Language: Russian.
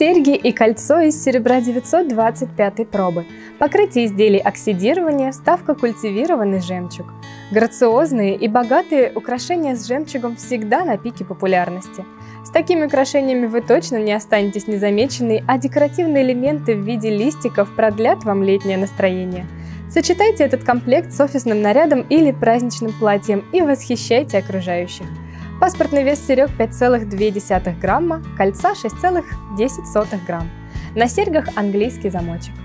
Серьги и кольцо из серебра 925 пробы. Покрытие изделий оксидирования, вставка культивированный жемчуг. Грациозные и богатые украшения с жемчугом всегда на пике популярности. С такими украшениями вы точно не останетесь незамеченной, а декоративные элементы в виде листиков продлят вам летнее настроение. Сочетайте этот комплект с офисным нарядом или праздничным платьем и восхищайте окружающих. Паспортный вес серег 5,2 грамма, кольца 6,10 грамм. На серьгах английский замочек.